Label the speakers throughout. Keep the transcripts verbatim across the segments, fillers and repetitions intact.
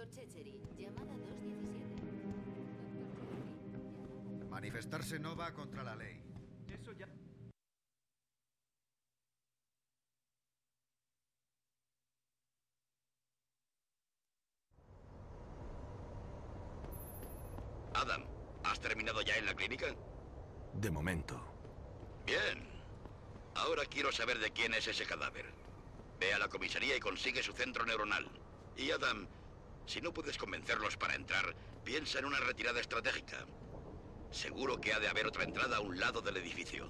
Speaker 1: Doctor Chechery, llamada dos diecisiete.
Speaker 2: Manifestarse no va contra la ley.
Speaker 3: Eso ya...
Speaker 4: Adam, ¿has terminado ya en la clínica?
Speaker 5: De momento.
Speaker 4: Bien. Ahora quiero saber de quién es ese cadáver. Ve a la comisaría y consigue su centro neuronal. Y Adam, si no puedes convencerlos para entrar, piensa en una retirada estratégica. Seguro que ha de haber otra entrada a un lado del edificio.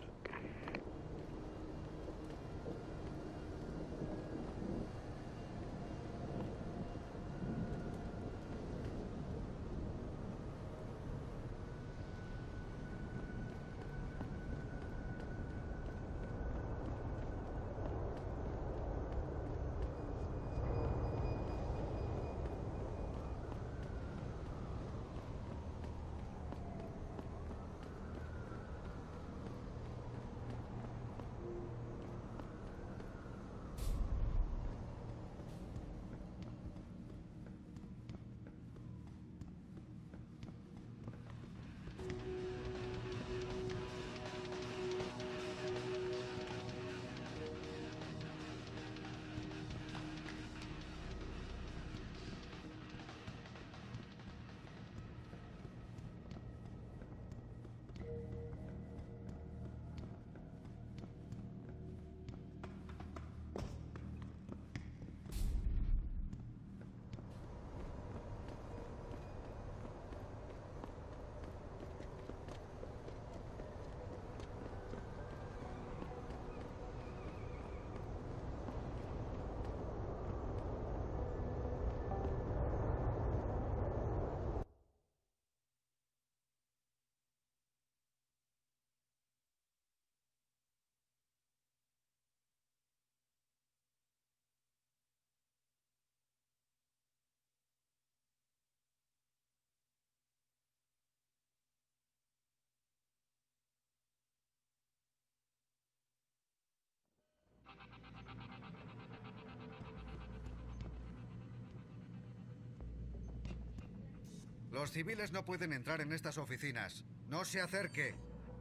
Speaker 2: Los civiles no pueden entrar en estas oficinas. No se acerque.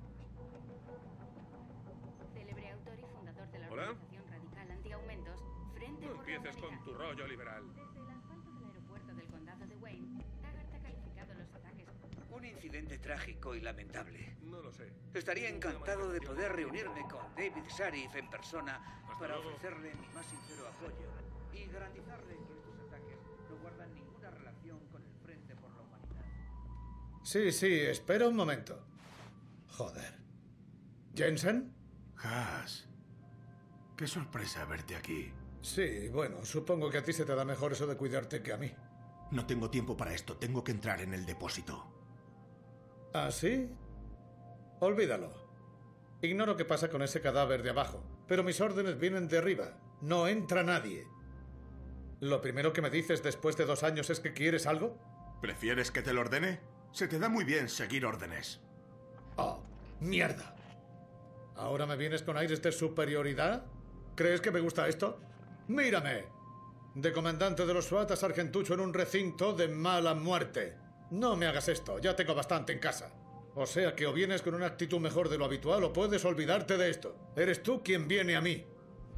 Speaker 1: Célebre autor y fundador de la
Speaker 6: ¿Hola?
Speaker 1: organización radical antiaumentos, Frente
Speaker 6: No
Speaker 1: por la
Speaker 6: empieces con
Speaker 1: Humanidad.
Speaker 6: tu rollo liberal.
Speaker 1: Desde el asfalto del aeropuerto del condado de Wayne, Taggart ha calificado los ataques.
Speaker 7: Un incidente trágico y lamentable.
Speaker 6: No lo sé.
Speaker 7: Estaría encantado de poder reunirme con David Sharif en persona para
Speaker 6: luego.
Speaker 7: ofrecerle mi más sincero apoyo y garantizarle que estos ataques no guardan ninguna relación con el Frente por la Humanidad.
Speaker 8: Sí, sí, espera un momento. Joder. ¿Jensen?
Speaker 5: Haas. Qué sorpresa verte aquí.
Speaker 8: Sí, bueno, supongo que a ti se te da mejor eso de cuidarte que a mí.
Speaker 5: No tengo tiempo para esto. Tengo que entrar en el depósito.
Speaker 8: ¿Ah, sí? Olvídalo. Ignoro qué pasa con ese cadáver de abajo, pero mis órdenes vienen de arriba. No entra nadie. ¿Lo primero que me dices después de dos años es que quieres algo?
Speaker 5: ¿Prefieres que te lo ordene? Se te da muy bien seguir órdenes.
Speaker 8: ¡Oh, mierda! ¿Ahora me vienes con aires de superioridad? ¿Crees que me gusta esto? ¡Mírame! De comandante de los SWAT a sargentucho en un recinto de mala muerte. No me hagas esto, ya tengo bastante en casa. O sea que o vienes con una actitud mejor de lo habitual o puedes olvidarte de esto. Eres tú quien viene a mí.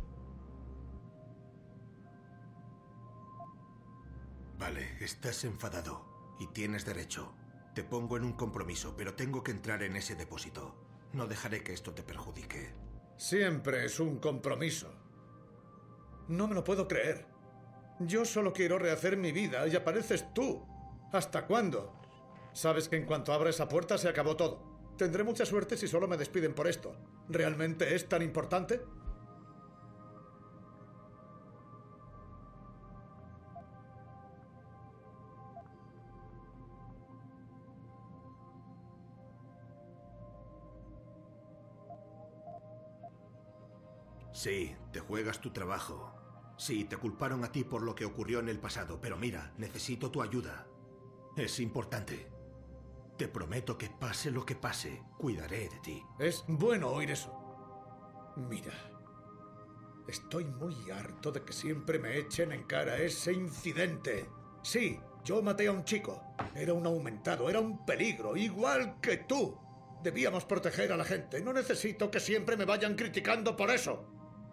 Speaker 5: Vale, estás enfadado. Y tienes derecho. Te pongo en un compromiso, pero tengo que entrar en ese depósito. No dejaré que esto te perjudique.
Speaker 8: Siempre es un compromiso. No me lo puedo creer. Yo solo quiero rehacer mi vida y apareces tú. ¿Hasta cuándo? Sabes que en cuanto abra esa puerta se acabó todo. Tendré mucha suerte si solo me despiden por esto. ¿Realmente es tan importante?
Speaker 5: Sí, te juegas tu trabajo. Sí, te culparon a ti por lo que ocurrió en el pasado, pero mira, necesito tu ayuda. Es importante. Te prometo que pase lo que pase, cuidaré de ti.
Speaker 8: Es bueno oír eso. Mira, estoy muy harto de que siempre me echen en cara ese incidente. Sí, Yo maté a un chico. Era un aumentado, era un peligro, igual que tú. Debíamos proteger a la gente. No necesito que siempre me vayan criticando por eso.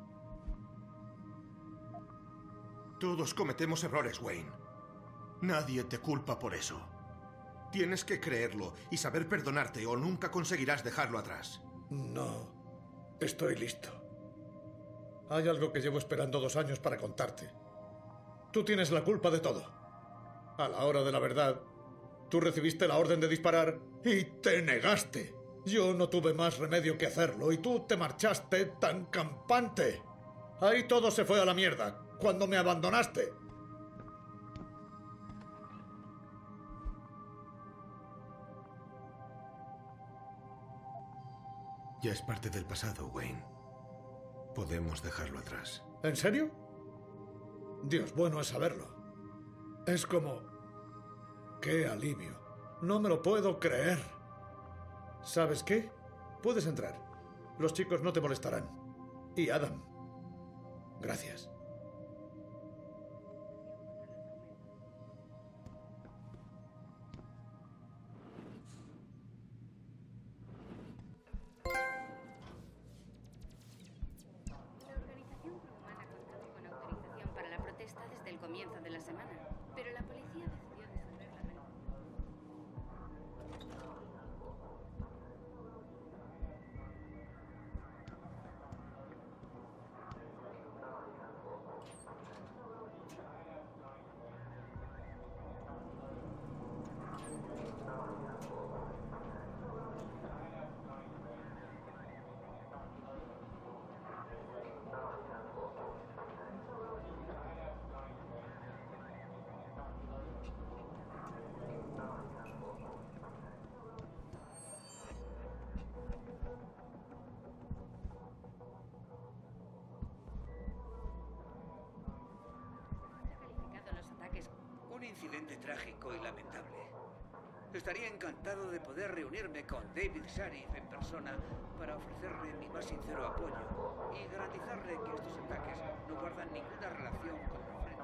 Speaker 5: Todos cometemos errores, Wayne. Nadie te culpa por eso. Tienes que creerlo y saber perdonarte o nunca conseguirás dejarlo atrás.
Speaker 8: No. Estoy listo. Hay algo que llevo esperando dos años para contarte. Tú tienes la culpa de todo. A la hora de la verdad, tú recibiste la orden de disparar y te negaste. Yo no tuve más remedio que hacerlo y tú te marchaste tan campante. Ahí todo se fue a la mierda, cuando me abandonaste.
Speaker 5: Ya es parte del pasado, Wayne. Podemos dejarlo atrás.
Speaker 8: ¿En serio? Dios, bueno es saberlo. Es como... ¡Qué alivio! No me lo puedo creer. ¿Sabes qué? Puedes entrar. Los chicos no te molestarán. Y Adam, gracias.
Speaker 1: La organización Cruzmana contaba con autorización para la protesta desde el comienzo de la semana, pero la policía decidió disolverla de nuevo. Calificado los ataques.
Speaker 7: Un incidente trágico y lamentable. Estaría encantado de poder reunirme con David Sharif en persona para ofrecerle mi más sincero apoyo y garantizarle que estos ataques no guardan ninguna relación con el frente.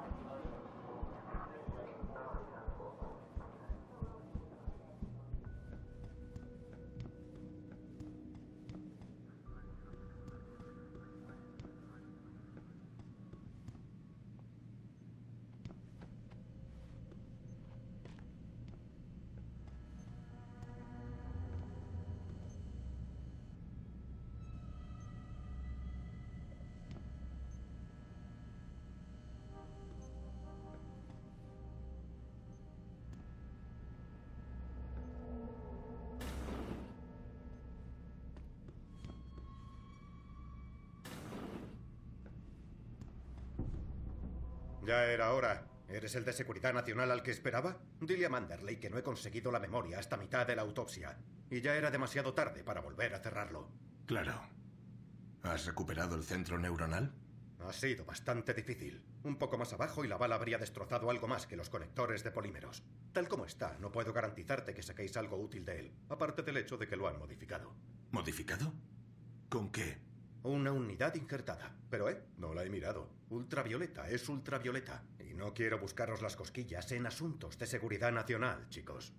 Speaker 3: Ya era hora. ¿Eres el de Seguridad Nacional al que esperaba? Dile a Manderley que no he conseguido la memoria hasta mitad de la autopsia. Y ya era demasiado tarde para volver a cerrarlo.
Speaker 5: Claro. ¿Has recuperado el centro neuronal?
Speaker 3: Ha sido bastante difícil. Un poco más abajo y la bala habría destrozado algo más que los conectores de polímeros. Tal como está, no puedo garantizarte que saquéis algo útil de él, aparte del hecho de que lo han modificado.
Speaker 5: ¿Modificado? ¿Con qué?
Speaker 3: Una unidad injertada. Pero, eh, no la he mirado. Ultravioleta, es ultravioleta. Y no quiero buscaros las cosquillas en asuntos de seguridad nacional, chicos.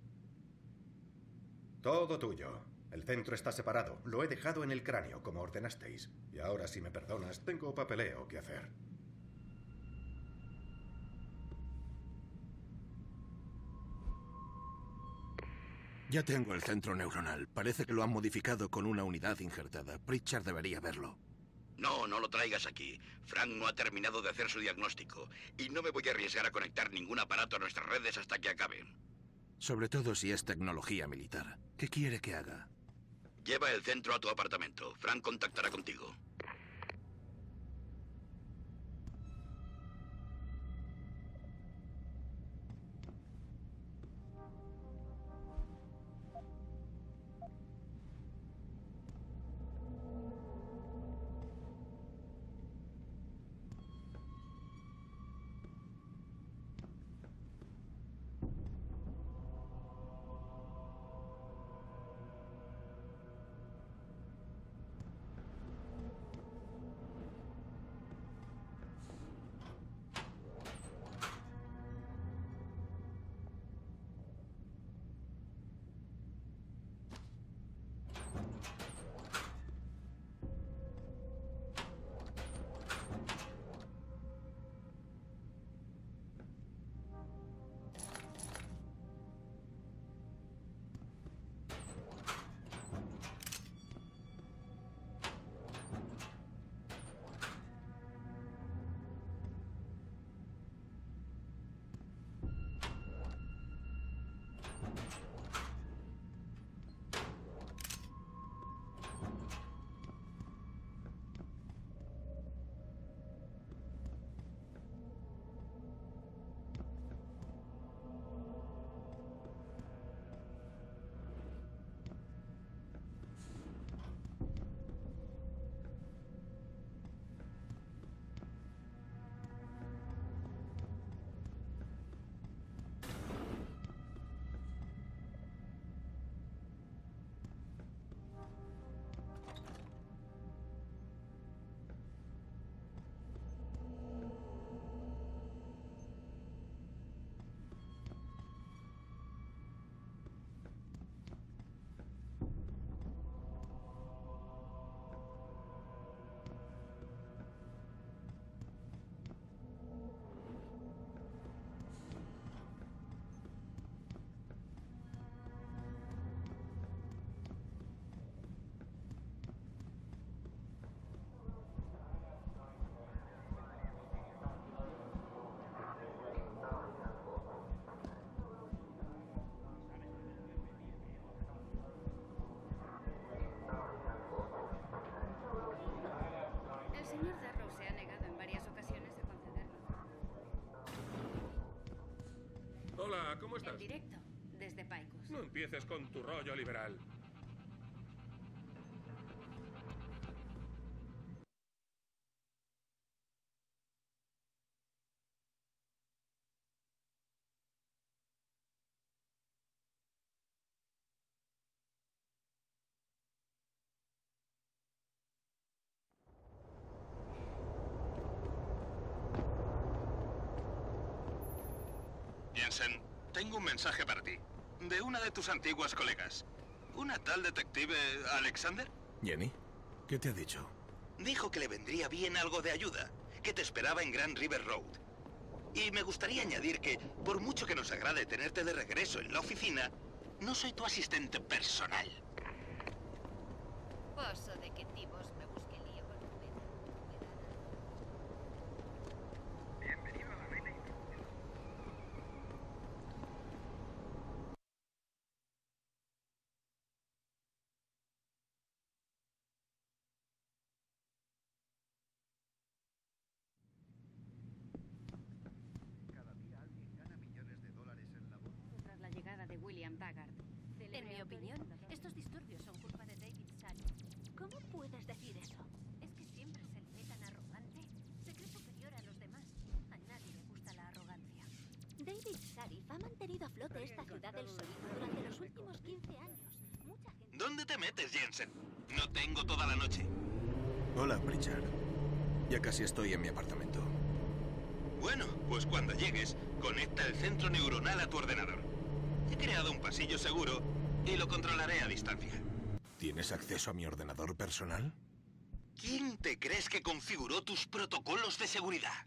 Speaker 3: Todo tuyo. El centro está separado. Lo he dejado en el cráneo, como ordenasteis. Y ahora, si me perdonas, tengo papeleo que hacer.
Speaker 5: Ya tengo el centro neuronal. Parece que lo han modificado con una unidad injertada. Pritchard debería verlo.
Speaker 4: No, no lo traigas aquí. Frank no ha terminado de hacer su diagnóstico. Y no me voy a arriesgar a conectar ningún aparato a nuestras redes hasta que acabe.
Speaker 5: Sobre todo si es tecnología militar. ¿Qué quiere que haga?
Speaker 4: Lleva el centro a tu apartamento. Frank contactará contigo.
Speaker 6: Hola, ¿cómo estás?
Speaker 1: En directo, desde Picos.
Speaker 6: No empieces con tu rollo liberal.
Speaker 9: Jensen, tengo un mensaje para ti. De una de tus antiguas colegas. ¿Una tal detective Alexander?
Speaker 5: ¿Jenny? ¿Qué te ha dicho?
Speaker 9: Dijo que le vendría bien algo de ayuda, que te esperaba en Grand River Road. Y me gustaría añadir que, por mucho que nos agrade tenerte de regreso en la oficina, no soy tu asistente personal.
Speaker 1: Poso de que Tibos me busque lío con un pena.
Speaker 7: Bienvenido a la reina y...
Speaker 2: Cada día alguien gana millones de dólares en la bolsa.
Speaker 1: Tras la llegada de William Taggart.
Speaker 10: En mi opinión, estos disturbios son culpa de David Sally. ¿Cómo puedes decir eso? Es que siempre se le ve tan arrogante. Se cree superior a los demás. A nadie le gusta la arrogancia. David Sarif ha mantenido a flote esta ciudad del sonido durante los últimos quince años. Mucha gente...
Speaker 9: ¿Dónde te metes, Jensen? No tengo toda la noche.
Speaker 5: Hola, Pritchard. Ya casi estoy en mi apartamento.
Speaker 9: Bueno, pues cuando llegues, conecta el centro neuronal a tu ordenador. He creado un pasillo seguro y lo controlaré a distancia.
Speaker 5: ¿Tienes acceso a mi ordenador personal?
Speaker 9: ¿Quién te crees que configuró tus protocolos de seguridad?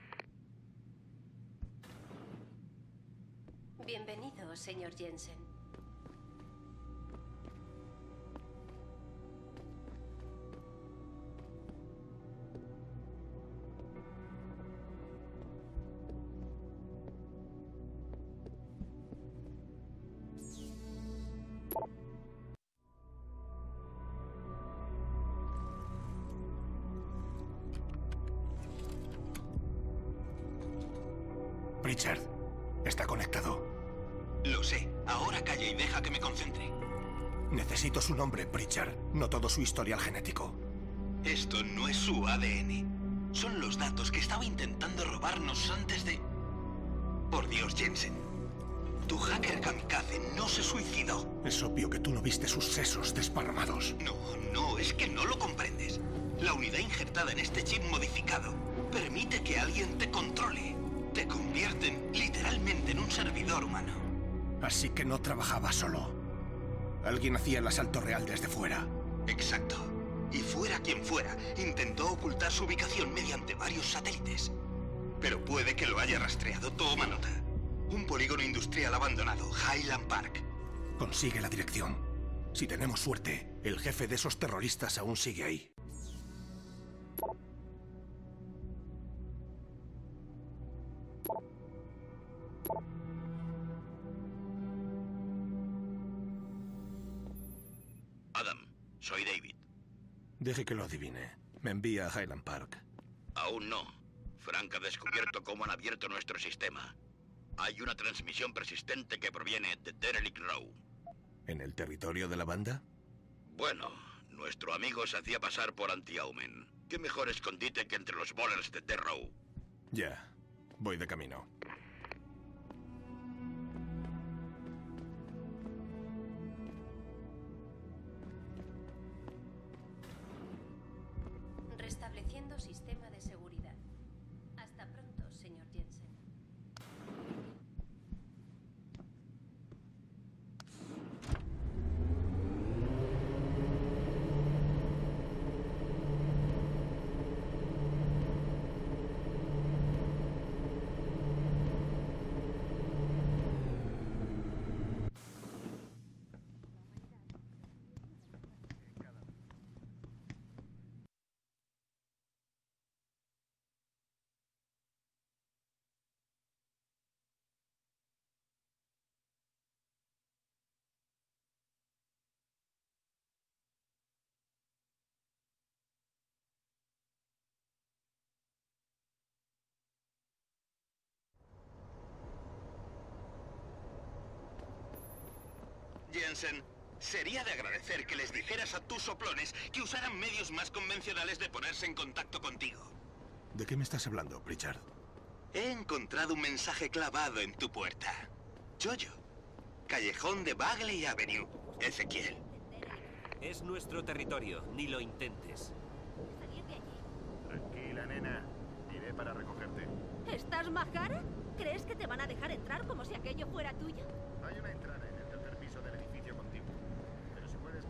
Speaker 10: Bienvenido, señor Jensen.
Speaker 5: Pritchard, está conectado.
Speaker 9: Lo sé. Ahora calla y deja que me concentre.
Speaker 5: Necesito su nombre, Pritchard, no todo su historial genético.
Speaker 9: Esto no es su A D N. Son los datos que estaba intentando robarnos antes de... Por Dios, Jensen. Tu hacker kamikaze no se suicidó.
Speaker 5: Es obvio que tú no viste sus sesos desparramados.
Speaker 9: No, no, es que no lo comprendes. La unidad injertada en este chip modificado permite que alguien te controle. Te convierten literalmente en un servidor humano.
Speaker 5: Así que no trabajaba solo. Alguien hacía el asalto real desde fuera.
Speaker 9: Exacto. Y fuera quien fuera, intentó ocultar su ubicación mediante varios satélites. Pero puede que lo haya rastreado. Toma nota. Un polígono industrial abandonado, Highland Park.
Speaker 5: Consigue la dirección. Si tenemos suerte, el jefe de esos terroristas aún sigue ahí.
Speaker 4: Adam, soy David.
Speaker 5: Deje que lo adivine. Me envía a Highland Park.
Speaker 4: Aún no. Frank ha descubierto cómo han abierto nuestro sistema. Hay una transmisión persistente que proviene de Derelict Row.
Speaker 5: ¿En el territorio de la banda?
Speaker 4: Bueno, nuestro amigo se hacía pasar por Anti-Aumen. ¿Qué mejor escondite que entre los bowlers de Death Row?
Speaker 5: Ya. Voy de camino.
Speaker 10: Restableciendo sistema de seguridad.
Speaker 9: Jensen, sería de agradecer que les dijeras a tus soplones que usaran medios más convencionales de ponerse en contacto contigo.
Speaker 5: ¿De qué me estás hablando, Pritchard?
Speaker 9: He encontrado un mensaje clavado en tu puerta. Jojo. Callejón de Bagley Avenue. Ezequiel.
Speaker 11: Es nuestro territorio, ni lo intentes.
Speaker 10: Salir de allí.
Speaker 5: Tranquila, nena. Iré para recogerte.
Speaker 10: ¿Estás majara? ¿Crees que te van a dejar entrar como si aquello fuera tuyo?
Speaker 5: Hay una entrada en el tercer piso del edificio contiguo. Pero si puedes...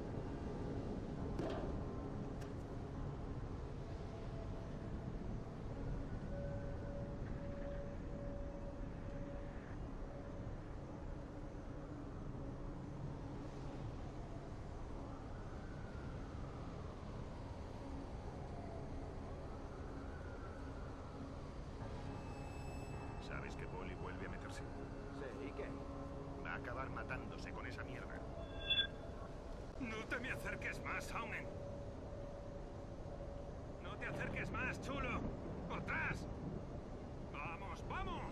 Speaker 5: ¿Sabes que Polly vuelve a meterse?
Speaker 12: Sí, ¿y qué?
Speaker 5: Va a acabar matándose con esa mierda.
Speaker 6: No te me acerques más, Omen. No te acerques más, chulo. ¡Atrás! ¡Vamos, vamos!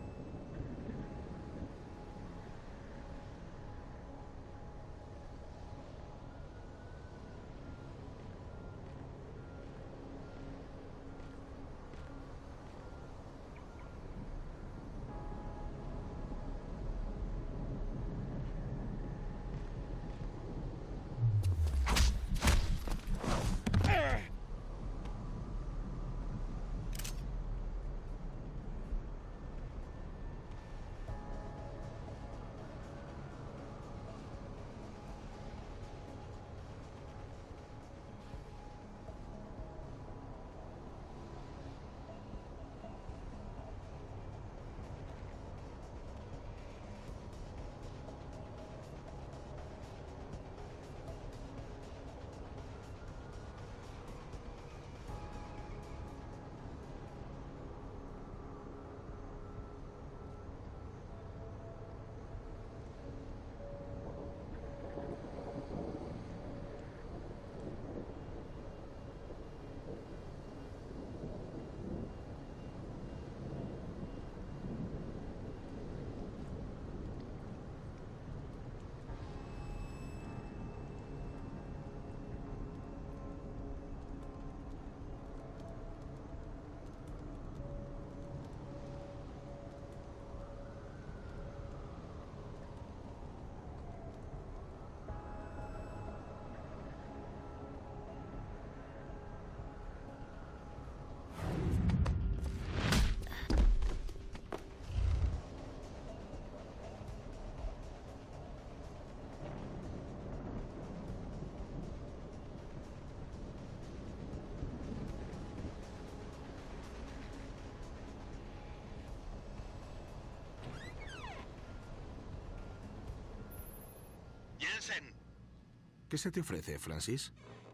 Speaker 9: Jensen,
Speaker 5: ¿Qué se te ofrece, Francis?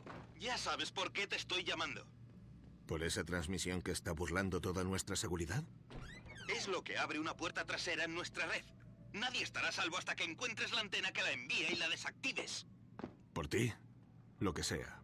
Speaker 9: ya sabes por qué te estoy llamando.
Speaker 5: ¿Por esa transmisión que está burlando toda nuestra seguridad?
Speaker 9: Es lo que abre una puerta trasera en nuestra red. Nadie estará a salvo hasta que encuentres la antena que la envíe y la desactives.
Speaker 5: Por ti, lo que sea.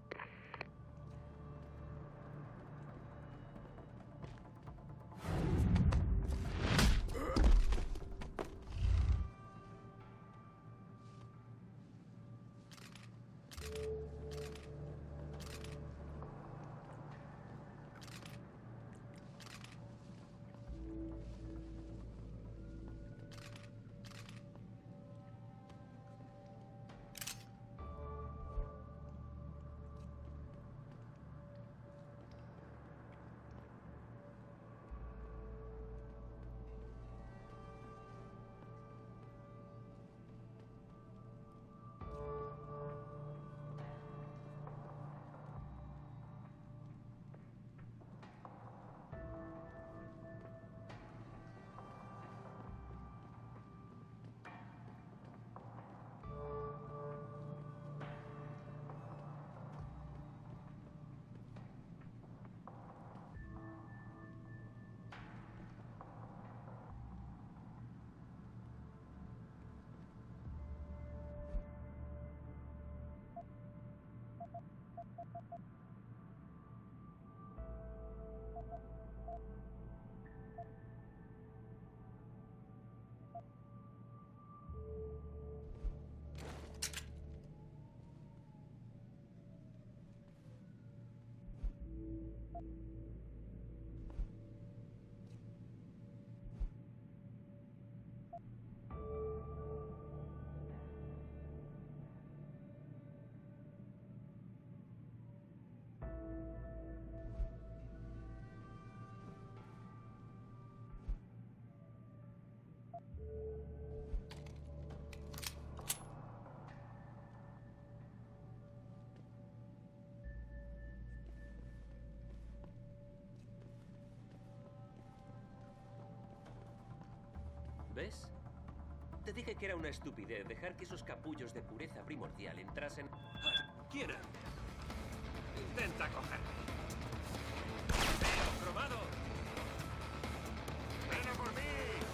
Speaker 11: ¿Ves? Te dije que era una estupidez dejar que esos capullos de pureza primordial entrasen... Ah, ¿quién? Intenta cogerme. ¡Veo, cromado! ¡Ven a por mí!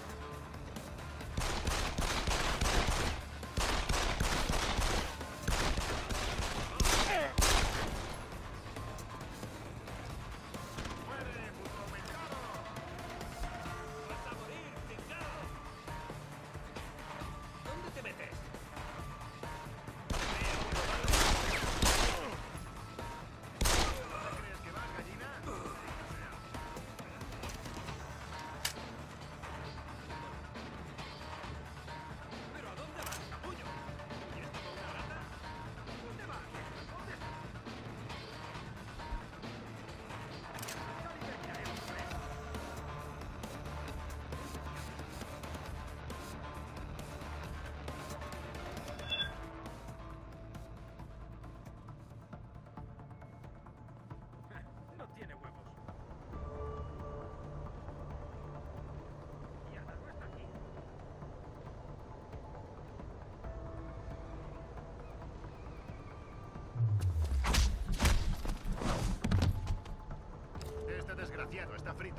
Speaker 6: Desgraciado, está frito.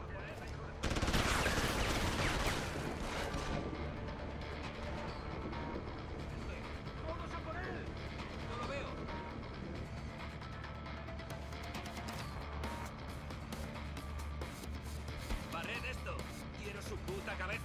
Speaker 6: ¡Vamos a por él! ¡No lo veo! ¡Barred esto! ¡Quiero su puta cabeza!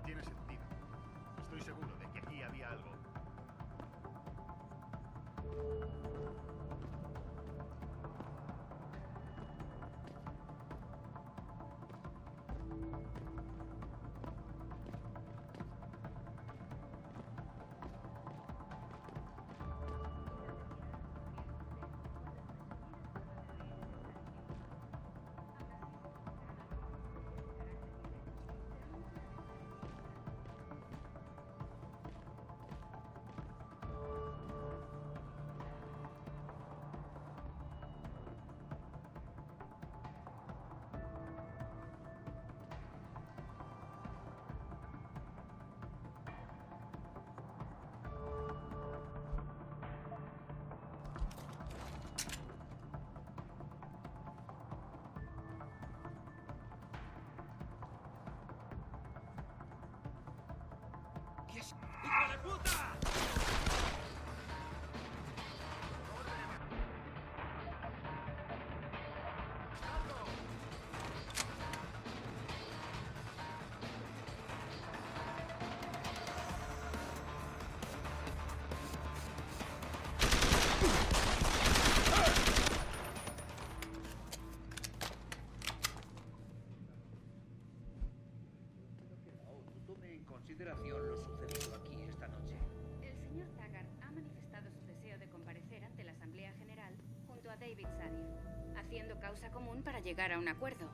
Speaker 12: tiene sentido. Estoy seguro de que aquí había algo.
Speaker 6: ¡Hijo de puta!
Speaker 7: Tome en consideración lo sucedido aquí esta noche.
Speaker 1: El señor Taggart ha manifestado su deseo de comparecer ante la Asamblea General junto a David Sarif, haciendo causa común para llegar a un acuerdo.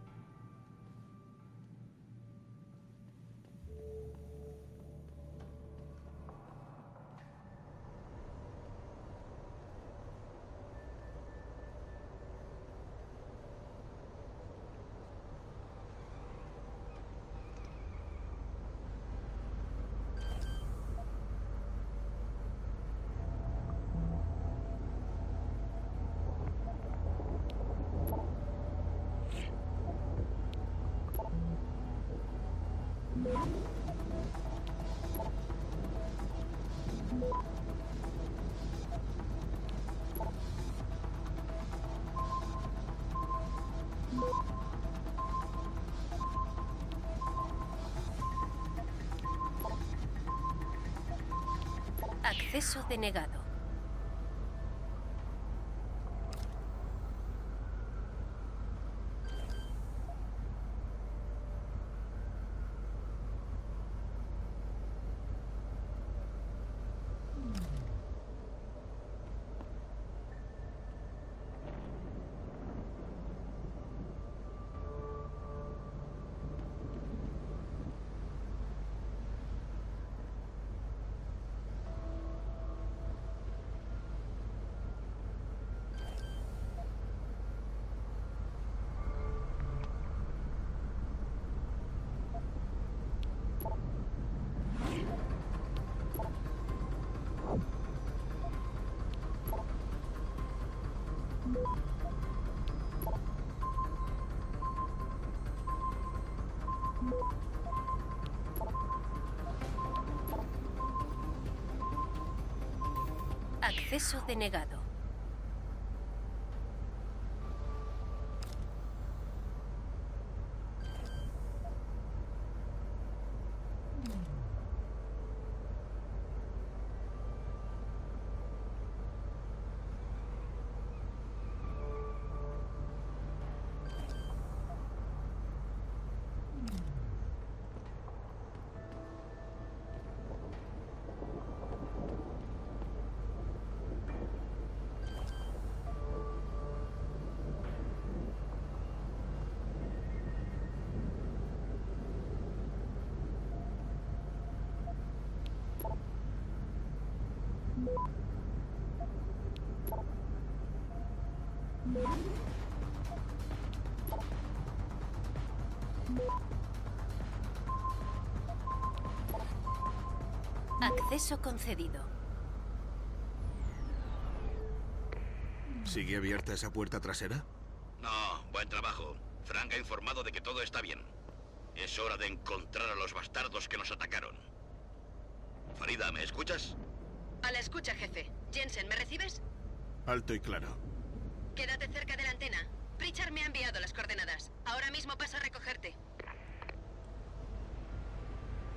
Speaker 10: Acceso denegado. Acceso denegado. Acceso concedido.
Speaker 5: ¿Sigue abierta esa puerta trasera?
Speaker 4: No, buen trabajo. Frank ha informado de que todo está bien. Es hora de encontrar a los bastardos que nos atacaron. Farida, ¿me escuchas?
Speaker 13: A la escucha, jefe. Jensen, ¿me recibes?
Speaker 5: Alto y claro.
Speaker 13: Quédate cerca de la antena. Pritchard me ha enviado las coordenadas. Ahora mismo paso a recogerte.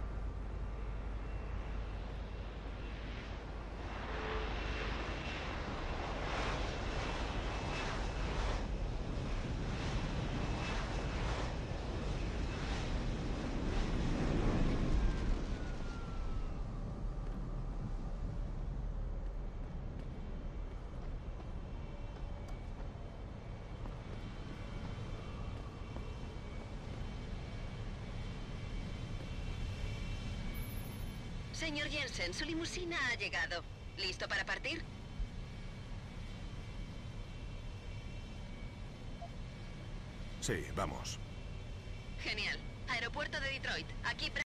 Speaker 13: Señor Jensen, su limusina ha llegado. ¿Listo para partir?
Speaker 5: Sí, vamos.
Speaker 13: Genial. Aeropuerto de Detroit. Aquí...